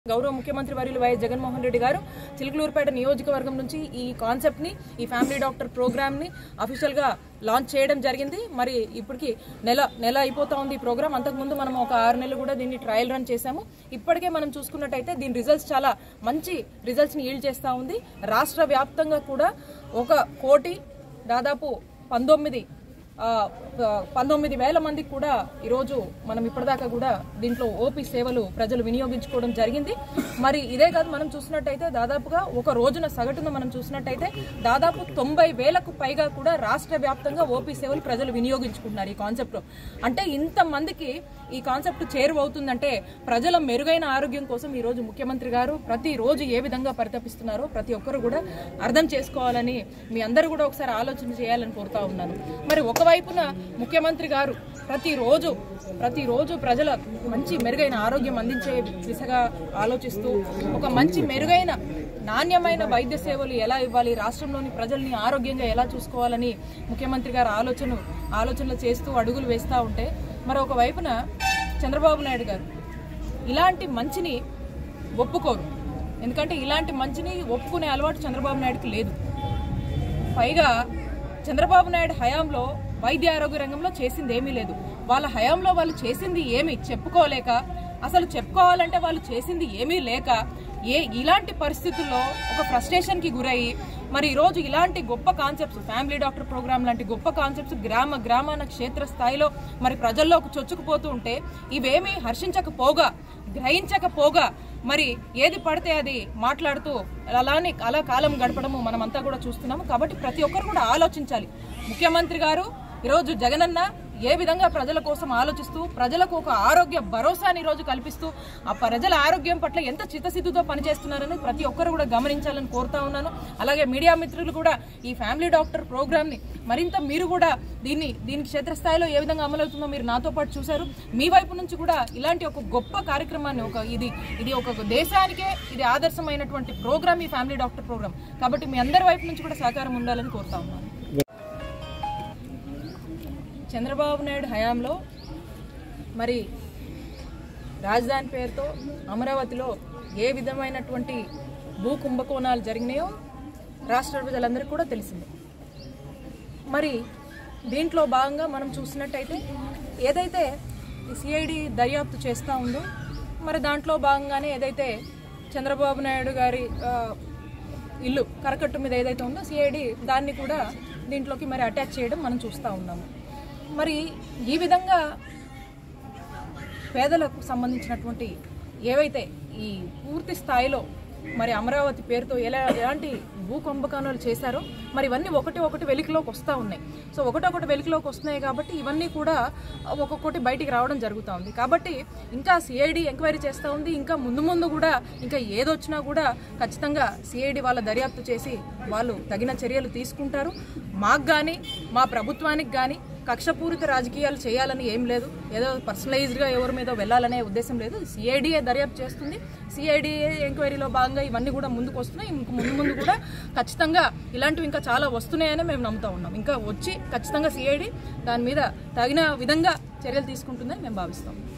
గౌరవ ముఖ్యమంత్రి వర్యులు వైఎస్ జగన్మోహన్ రెడ్డి గారు చిలుకలూరుపేట నియోజకవర్గం నుంచి ఈ కాన్సెప్ట్ ని ఈ ఫ్యామిలీ డాక్టర్ ప్రోగ్రామ్ ని అఫీషియల్ గా లాంచ్ చేయడం జరిగింది. మరి ఇప్పటికి నెల అయిపోతా ఉంది ఈ ప్రోగ్రామ్. అంతకుముందు మనం ఒక 6 నెలలు కూడా దీన్ని ట్రయల్ రన్ చేశాము. ఇప్పటికే మనం చూసుకున్నట్టయితే దీని రిజల్ట్స్ చాలా మంచి రిజల్ట్స్ ని ఈల్డ్ చేస్తా ఉంది. రాష్ట్ర వ్యాప్తంగా కూడా 1 కోటి దాదాపు 19,000 మందికి కూడా ఈరోజు మనం ఇప్పటిదాకా కూడా దీంట్లో ఓపీ సేవలు ప్రజలు వినియోగించుకోవడం జరిగింది. మరి ఇదే కాదు, మనం చూసినట్టయితే దాదాపుగా ఒక రోజున సగటున మనం చూసినట్టయితే దాదాపు 90,000కు పైగా కూడా రాష్ట్ర వ్యాప్తంగా ఓపీ సేవలు ప్రజలు వినియోగించుకుంటున్నారు ఈ కాన్సెప్ట్. అంటే ఇంతమందికి ఈ కాన్సెప్ట్ చేరువవుతుందంటే ప్రజల మెరుగైన ఆరోగ్యం కోసం ఈ రోజు ముఖ్యమంత్రి గారు ప్రతిరోజు ఏ విధంగా పరితపిస్తున్నారో ప్రతి ఒక్కరు కూడా అర్థం చేసుకోవాలని మీ అందరూ కూడా ఒకసారి ఆలోచన చేయాలని కోరుతా ఉన్నాను. మరి ఒకవైపున ముఖ్యమంత్రి గారు ప్రతిరోజు ప్రజల మంచి మెరుగైన ఆరోగ్యం అందించే దిశగా ఆలోచిస్తూ ఒక మంచి మెరుగైన నాణ్యమైన వైద్య సేవలు ఎలా ఇవ్వాలి, రాష్ట్రంలోని ప్రజల్ని ఆరోగ్యంగా ఎలా చూసుకోవాలని ముఖ్యమంత్రి గారు ఆలోచనలు చేస్తూ అడుగులు వేస్తూ ఉంటే మరొక వైపున చంద్రబాబు నాయుడు గారు ఇలాంటి మంచిని ఒప్పుకోరు. ఎందుకంటే ఇలాంటి మంచిని ఒప్పుకునే అలవాటు చంద్రబాబు నాయుడుకి లేదు. పైగా చంద్రబాబు నాయుడు హయాంలో వైద్య ఆరోగ్య రంగంలో చేసింది ఏమీ లేదు. వాళ్ళ హయాంలో వాళ్ళు చేసింది ఏమీ చెప్పుకోలేక, అసలు చెప్పుకోవాలంటే వాళ్ళు చేసింది ఏమీ లేక ఇలాంటి పరిస్థితుల్లో ఒక ఫ్రస్ట్రేషన్కి గురయ్యి మరి ఈరోజు ఇలాంటి గొప్ప కాన్సెప్ట్స్ ఫ్యామిలీ డాక్టర్ ప్రోగ్రామ్ లాంటి గొప్ప కాన్సెప్ట్స్ గ్రామాన క్షేత్ర స్థాయిలో మరి ప్రజల్లోకి చొచ్చుకుపోతూ ఉంటే ఇవేమీ హర్షించకపోగా గ్రహించకపోగా మరి ఏది పడితే అది మాట్లాడుతూ అలా కాలం గడపడము మనమంతా కూడా చూస్తున్నాము. కాబట్టి ప్రతి ఒక్కరు కూడా ఆలోచించాలి. ముఖ్యమంత్రి గారు ఈరోజు జగనన్న ఏ విధంగా ప్రజల కోసం ఆలోచిస్తూ ప్రజలకు ఒక ఆరోగ్య భరోసాని ఈరోజు కల్పిస్తూ ఆ ప్రజల ఆరోగ్యం పట్ల ఎంత చిత్తశుద్ధితో పనిచేస్తున్నారని ప్రతి ఒక్కరు కూడా గమనించాలని కోరుతా ఉన్నాను. అలాగే మీడియా మిత్రులు కూడా ఈ ఫ్యామిలీ డాక్టర్ ప్రోగ్రామ్ని మరింత మీరు కూడా దీనికి క్షేత్రస్థాయిలో ఏ విధంగా అమలవుతుందో మీరు నాతో పాటు చూశారు. మీ వైపు నుంచి కూడా ఇలాంటి ఒక గొప్ప కార్యక్రమాన్ని ఇది ఒక దేశానికే ఇది ఆదర్శమైనటువంటి ప్రోగ్రామ్ ఈ ఫ్యామిలీ డాక్టర్ ప్రోగ్రామ్. కాబట్టి మీ అందరి వైపు నుంచి కూడా సహకారం ఉండాలని కోరుతా ఉన్నాను. చంద్రబాబు నాయుడు హయాంలో మరి రాజధాని పేరుతో అమరావతిలో ఏ విధమైనటువంటి భూ కుంభకోణాలు జరిగినాయో రాష్ట్ర ప్రజలందరికీ కూడా తెలిసింది. మరి దీంట్లో భాగంగా మనం చూసినట్టయితే ఏదైతే ఈ సిఐడి దర్యాప్తు చేస్తూ ఉందో మరి దాంట్లో భాగంగానే ఏదైతే చంద్రబాబు నాయుడు గారి ఇల్లు కరకట్టు మీద ఏదైతే ఉందో సిఐడి దాన్ని కూడా దీంట్లోకి మరి అటాచ్ చేయడం మనం చూస్తూ ఉన్నాము. మరి ఈ విధంగా పేదలకు సంబంధించినటువంటి ఏవైతే ఈ పూర్తి స్థాయిలో మరి అమరావతి పేరుతో ఎలాంటి భూ కుంభకోణాలు చేశారో మరి ఇవన్నీ ఒకటి వెలికిలోకి వస్తూ ఉన్నాయి. సో ఒకటి వెలికిలోకి వస్తున్నాయి కాబట్టి ఇవన్నీ కూడా ఒక్కొక్కటి బయటికి రావడం జరుగుతూ ఉంది. కాబట్టి ఇంకా సిఐడి ఎంక్వైరీ చేస్తూ ఉంది. ఇంకా ముందు కూడా ఇంకా ఏదొచ్చినా కూడా ఖచ్చితంగా సిఐడి వాళ్ళ దర్యాప్తు చేసి వాళ్ళు తగిన చర్యలు తీసుకుంటారు. మాకు కానీ మా ప్రభుత్వానికి కానీ కక్షపూరిత రాజకీయాలు చేయాలని ఏం లేదు. ఏదో పర్సనలైజ్డ్గా ఎవరి మీద వెళ్ళాలనే ఉద్దేశం లేదు. సిఐడిఏ దర్యాప్తు చేస్తుంది. సిఐడిఏ ఎంక్వైరీలో భాగంగా ఇవన్నీ కూడా ముందుకు వస్తున్నాయి. ముందు కూడా ఖచ్చితంగా ఇలాంటివి ఇంకా చాలా వస్తున్నాయని మేము నమ్ముతా ఉన్నాం. ఇంకా వచ్చి ఖచ్చితంగా సిఐడి దాని మీద తగిన విధంగా చర్యలు తీసుకుంటుందని మేము భావిస్తాం.